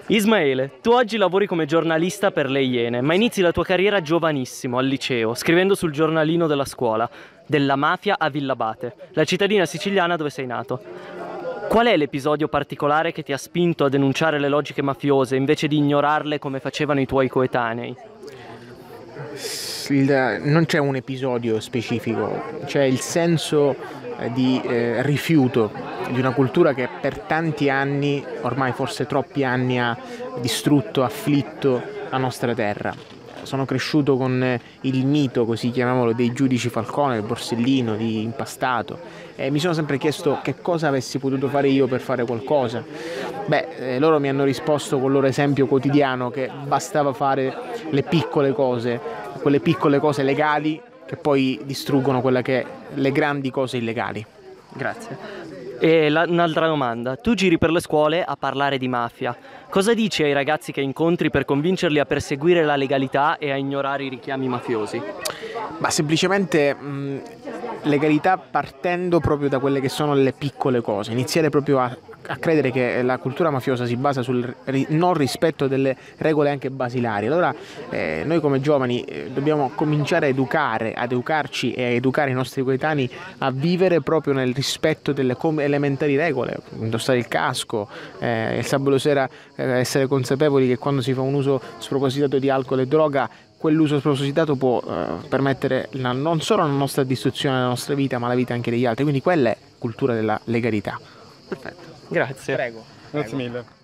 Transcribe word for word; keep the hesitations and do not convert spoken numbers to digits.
Ismaele, tu oggi lavori come giornalista per Le Iene, ma inizi la tua carriera giovanissimo al liceo, scrivendo sul giornalino della scuola, della mafia a Villabate, la cittadina siciliana dove sei nato. Qual è l'episodio particolare che ti ha spinto a denunciare le logiche mafiose invece di ignorarle come facevano i tuoi coetanei? Il, non c'è un episodio specifico, c'è il senso eh, di eh, rifiuto di una cultura che per tanti anni, ormai forse troppi anni, ha distrutto, afflitto la nostra terra. Sono cresciuto con eh, il mito, così chiamiamolo, dei giudici Falcone, del Borsellino, di Impastato, e mi sono sempre chiesto che cosa avessi potuto fare io per fare qualcosa. Beh, eh, loro mi hanno risposto con il loro esempio quotidiano che bastava fare le piccole cose, quelle piccole cose legali che poi distruggono quelle che le grandi cose illegali. Grazie. E la, un'altra domanda, tu giri per le scuole a parlare di mafia, cosa dici ai ragazzi che incontri per convincerli a perseguire la legalità e a ignorare i richiami mafiosi? Ma semplicemente mh, legalità partendo proprio da quelle che sono le piccole cose, iniziare proprio a, a credere che la cultura mafiosa si basa sul ri, non rispetto delle regole anche basilari. Allora eh, noi come giovani eh, dobbiamo cominciare a educare, ad educarci e a educare i nostri coetanei a vivere proprio nel rispetto delle elementari regole, indossare il casco, eh, il sabato sera eh, essere consapevoli che quando si fa un uso spropositato di alcol e droga, quell'uso spropositato può eh, permettere la, non solo la nostra distruzione della nostra vita, ma la vita anche degli altri. Quindi quella è cultura della legalità. Perfetto, grazie. Prego. Grazie mille.